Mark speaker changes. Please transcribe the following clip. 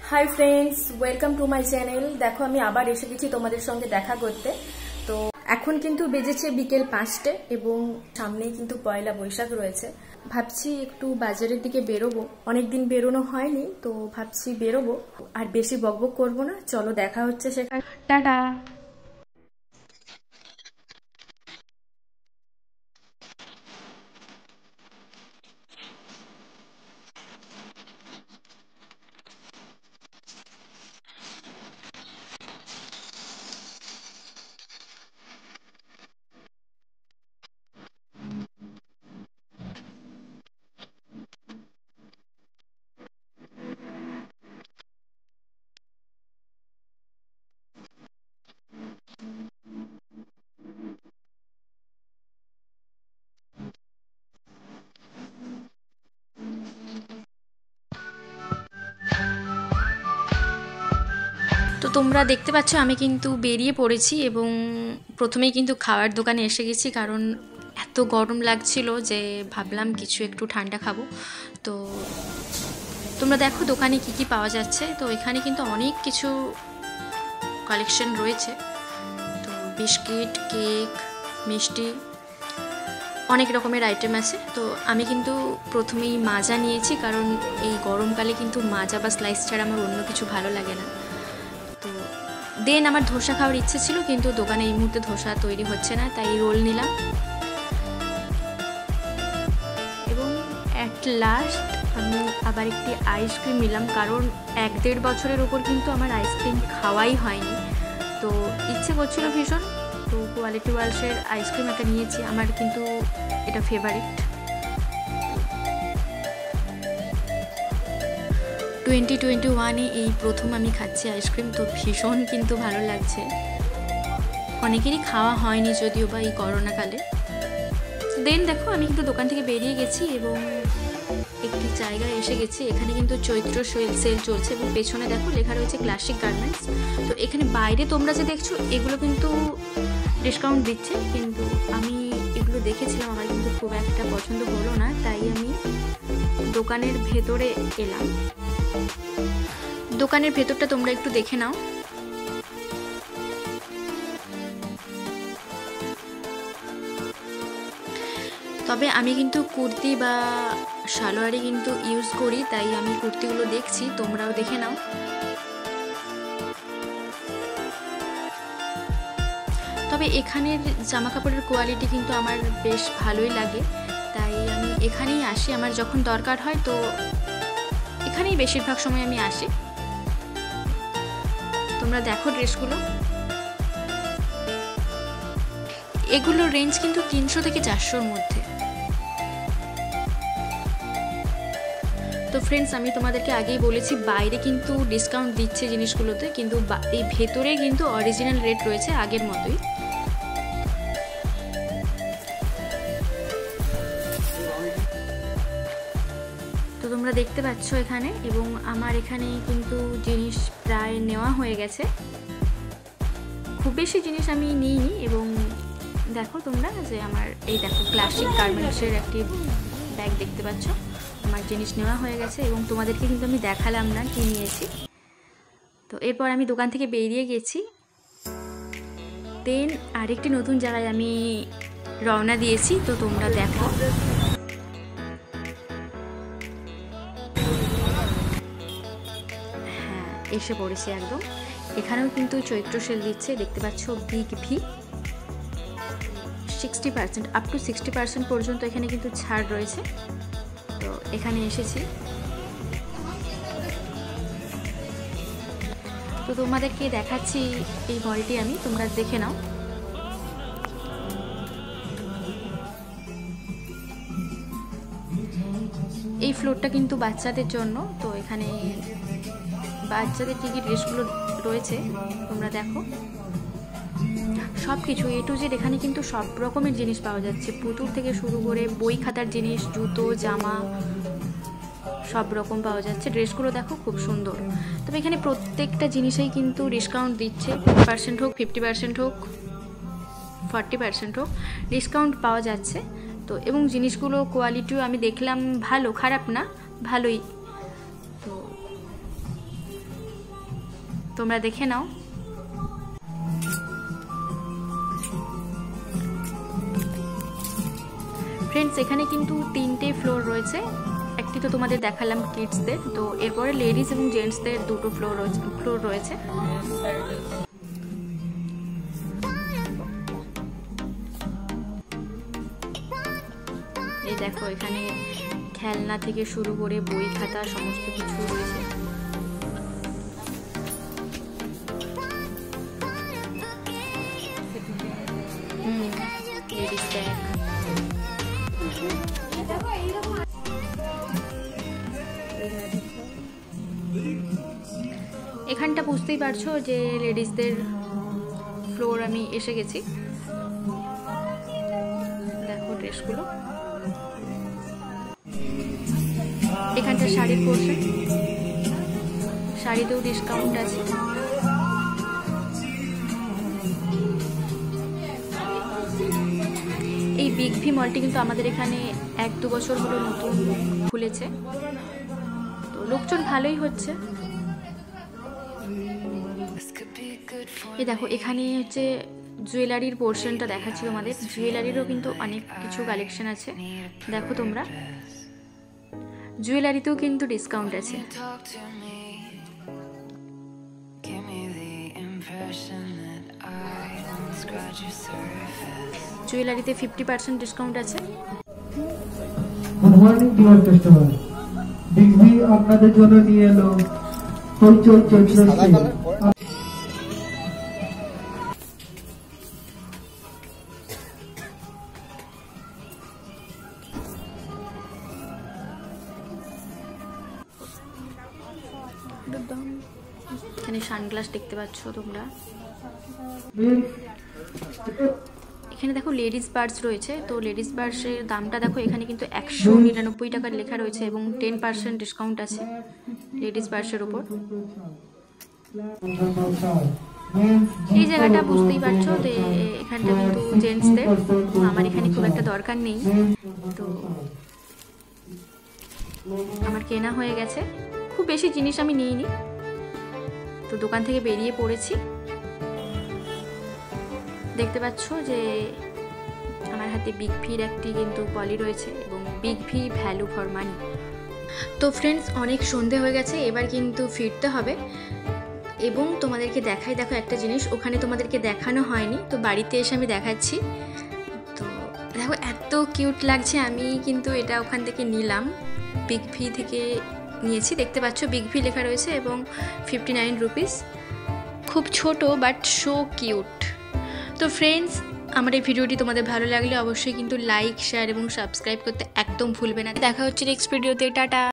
Speaker 1: High friends welcome to my channel. देखो আমি আবার এসে গেছি তোমাদের সঙ্গে দেখা করতে। তো এখন কিন্তু বেজেছে বিকেল 5টে এবং সামনেই কিন্তু পয়লা বৈশাখ রয়েছে। ভাবছি একটু বাজারের দিকে বেরোবো, অনেকদিন বেরোনো হয়নি, তো ভাবছি বেরোবো আর বেশি বকবক করবো না। চলো দেখা হচ্ছে সেখানে, টাটা। তো তোমরা দেখতে পাচ্ছ আমি কিন্তু বেরিয়ে পড়েছি এবং প্রথমেই কিন্তু খাওয়ার দোকানে এসে গেছি, কারণ এত গরম লাগছিল যে ভাবলাম কিছু একটু ঠান্ডা খাবো। তো তোমরা দেখো দোকানে কি কি পাওয়া যাচ্ছে। তো এখানে কিন্তু অনেক কিছু কালেকশন রয়েছে, তো বিস্কিট, কেক, মিষ্টি, অনেক রকমের আইটেম আছে। তো আমি কিন্তু প্রথমেই মাজা নিয়েছি, কারণ এই গরমকালে কিন্তু মাজা বা স্লাইস ছাড়া আমার অন্য কিছু ভালো লাগে না। তো দেন আমার ধোসা খাওয়ার ইচ্ছে ছিল, কিন্তু দোকানে এই মুহূর্তে ধোসা তৈরি হচ্ছে না, তাই রোল নিলাম। এবং অ্যাট লাস্ট আমি আবার একটি আইসক্রিম নিলাম, কারণ 1-1.5 বছরের ওপর কিন্তু আমার আইসক্রিম খাওয়াই হয়নি। তো ইচ্ছে করছিল ভীষণ, তো কোয়ালিটি ওয়ালসের আইসক্রিম একটা নিয়েছি, আমার কিন্তু এটা ফেভারিট। 2021-এ এই প্রথম আমি খাচ্ছি আইসক্রিম, তো ভীষণ কিন্তু ভালো লাগছে। অনেকেরই খাওয়া হয়নি যদিও বা এই করোনাকালে। দেন দেখো আমি কিন্তু দোকান থেকে বেরিয়ে গেছি এবং একটি জায়গায় এসে গেছি। এখানে কিন্তু চৈত্র সেল চলছে এবং পেছনে দেখো লেখা রয়েছে ক্লাসিক গার্মেন্টস। তো এখানে বাইরে তোমরা যে দেখছো এগুলো কিন্তু ডিসকাউন্ট দিচ্ছে, কিন্তু আমি এগুলো দেখেছিলাম, আমার কিন্তু খুব একটা পছন্দ হলো না, তাই আমি দোকানের ভেতরে এলাম। দোকানের ভেতরটা তোমরা একটু দেখে নাও। তবে আমি কিন্তু কুর্তি বা সালোয়ারই কিন্তু ইউজ করি, তাই আমি কুর্তিগুলো দেখছি, তোমরাও দেখে নাও। তবে এখানের জামা কাপড়ের কোয়ালিটি কিন্তু আমার বেশ ভালোই লাগে, তাই আমি এখানেই আসি। আমার যখন দরকার হয় তো এখানেই বেশিরভাগ সময় আমি আসি। তোমরা দেখো ড্রেসগুলো, এগুলোর রেঞ্জ কিন্তু 300 থেকে 400-র মধ্যে। তো ফ্রেন্ডস আমি তোমাদেরকে আগেই বলেছি বাইরে কিন্তু ডিসকাউন্ট দিচ্ছে জিনিসগুলোতে, কিন্তু এই ভেতরে কিন্তু অরিজিনাল রেট রয়েছে আগের মতোই। তো তোমরা দেখতে পাচ্ছ এখানে, এবং আমার এখানে কিন্তু জিনিস প্রায় নেওয়া হয়ে গেছে, খুব বেশি জিনিস আমি নিইনি। এবং দেখো তোমরা যে আমার এই দেখো ক্লাসিক গার্মেন্টসের একটি ব্যাগ দেখতে পাচ্ছ, আমার জিনিস নেওয়া হয়ে গেছে এবং তোমাদেরকে কিন্তু আমি দেখালাম না কি নিয়েছি। তো এরপর আমি দোকান থেকে বেরিয়ে গেছি। দেন আরেকটি নতুন জায়গায় আমি রওনা দিয়েছি, তো তোমরা দেখো। হ্যাঁ এসে পড়েছি একদম। এখানেও কিন্তু চৈত্র সেল দিচ্ছে, দেখতে পাচ্ছ বিগ ভি 60%, আপ টু 60% পর্যন্ত এখানে কিন্তু ছাড় রয়েছে। তো এখানে এসেছি, তো তোমাদেরকে দেখাচ্ছি এই মলটি আমি, তোমরা দেখে নাও। এই ফ্লোরটা কিন্তু বাচ্চাদের জন্য, তো এখানে বাচ্চাদের কি কি ড্রেসগুলো রয়েছে তোমরা দেখো। সব কিছু A to Z এখানে কিন্তু সব রকমের জিনিস পাওয়া যাচ্ছে, পুতুল থেকে শুরু করে বই খাতার জিনিস, জুতো, জামা, সব রকম পাওয়া যাচ্ছে। ড্রেসগুলো দেখো খুব সুন্দর। তবে এখানে প্রত্যেকটা জিনিসেই কিন্তু ডিসকাউন্ট দিচ্ছে, 10% হোক, 50% হোক, 40% হোক, ডিসকাউন্ট পাওয়া যাচ্ছে। তো এবং জিনিসগুলো কোয়ালিটিও আমি দেখলাম ভালো, খারাপ না, ভালোই। তো তোমরা দেখে নাও। ফ্রেন্ডস, এখানে কিন্তু 3টে ফ্লোর রয়েছে। একটি তো তোমাদের দেখালাম কিডসদের, তো এরপরে লেডিস এবং জেন্টসদের 2টো ফ্লোর রয়েছে। এই দেখো, এখানে খেলনা থেকে শুরু করে বই খাতা সমস্ত কিছু রয়েছে। Ladies bag. এখানটা বুঝতেই পারছো যে লেডিসদের ফ্লোর আমি এসে গেছি। দেখো ড্রেসগুলো, এখানটা শাড়ির পোর্শন, শাড়িতেও ডিসকাউন্ট আছে। এই বিগ ভি মলটি কিন্তু আমাদের এখানে 1-2 বছর হলো নতুন খুলেছে, তো লোকজন ভালোই হচ্ছে। এই দেখো, এখানে হচ্ছে জুয়েলারির পোর্শনটা দেখাচ্ছি তোমাদের। জুয়েলারিরও কিন্তু অনেক কিছু কালেকশন আছে, দেখো তোমরা। জুয়েলারিতেও কিন্তু ডিসকাউন্ট আছে। জুয়েলারিতে 50% ডিসকাউন্ট আছে।
Speaker 2: Good morning dear customer, big V আপনাদের জন্য নিয়ে এলো হইচই চলছে।
Speaker 1: এখানে সানগ্লাস দেখতে পাচ্ছ তোমরা। এখানে দেখো লেডিস পার্স রয়েছে, তো লেডিস পার্সের দামটা দেখো, এখানে কিন্তু 199 টাকার লেখা রয়েছে এবং 10% ডিসকাউন্ট আছে লেডিস পার্সের উপর। এই জায়গাটা বুঝতেই পারছো, তো এখানটা কিন্তু জেন্টসদের, আমার এখানে খুব একটা দরকার নেই, তো আমার কেনা হয়ে গেছে। খুব বেশি জিনিস আমি নিইনি, তো দোকান থেকে বেরিয়ে পড়েছি। দেখতে পাচ্ছ যে আমার হাতে বিগ ভির একটি কিন্তু পলি রয়েছে এবং big V value for money. তো ফ্রেন্ডস, অনেক সন্ধে হয়ে গেছে, এবার কিন্তু ফিরতে হবে। এবং তোমাদেরকে দেখাই, দেখো একটা জিনিস ওখানে তোমাদেরকে দেখানো হয়নি, তো বাড়িতে এসে আমি দেখাচ্ছি। তো দেখো এত কিউট লাগছে, আমি কিন্তু এটা ওখান থেকে নিলাম, বিগ ভি থেকে নিয়েছি। দেখতে পাচ্ছ বিগ ভি লেখা রয়েছে এবং 59 রুপিস। খুব ছোট বাট সো কিউট। তো ফ্রেন্ডস, আমার এই ভিডিওটি তোমাদের ভালো লাগলে অবশ্যই কিন্তু লাইক, শেয়ার এবং সাবস্ক্রাইব করতে একদম ভুলবে না। দেখা হচ্ছে নেক্সট ভিডিওতে। টাটা।